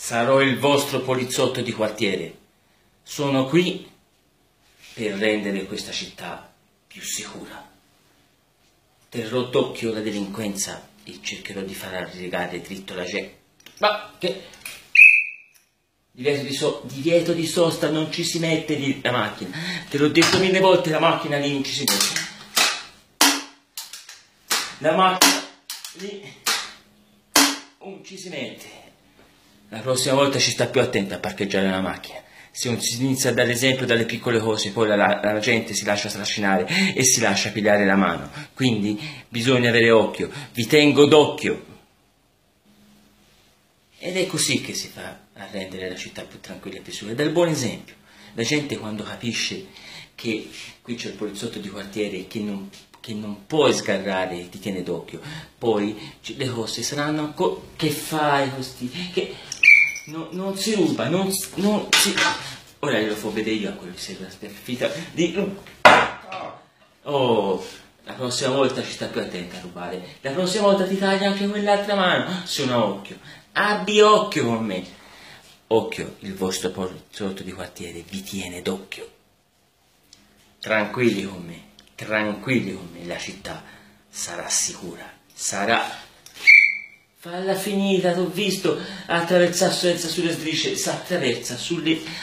Sarò il vostro poliziotto di quartiere. Sono qui per rendere questa città più sicura. Terrò d'occhio la delinquenza e cercherò di far arrivare dritto la gente. Ma che... Divieto di sosta, non ci si mette lì la macchina. Te l'ho detto 1000 volte, la macchina lì non ci si mette. La macchina lì non ci si mette. La prossima volta ci sta più attenta a parcheggiare la macchina. Se non si inizia a dare esempio dalle piccole cose, poi la gente si lascia trascinare e si lascia pigliare la mano. Quindi bisogna avere occhio. Vi tengo d'occhio. Ed è così che si fa a rendere la città più tranquilla e più sicura. Dal buon esempio. La gente, quando capisce che qui c'è il poliziotto di quartiere che non puoi sgarrare, ti tiene d'occhio, poi le cose saranno ancora... Che fai così? Che... non si ruba, non si... Ora glielo fa vedere io a quello che segue la sperfita di... Oh, la prossima volta ci sta più attenta a rubare. La prossima volta ti taglia anche quell'altra mano. Sono occhio. Abbi occhio con me. Occhio, il vostro poliziotto di quartiere vi tiene d'occhio. Tranquilli con me, la città sarà sicura, sarà... Falla finita, t'ho visto attraversare senza sulle strisce, s'attraversa su...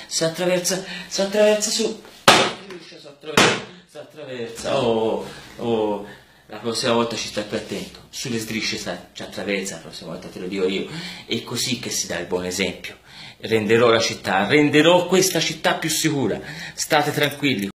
Oh, la prossima volta ci stai più attento, sulle strisce ci attraversa, la prossima volta te lo dico io, è così che si dà il buon esempio. Renderò questa città più sicura, state tranquilli.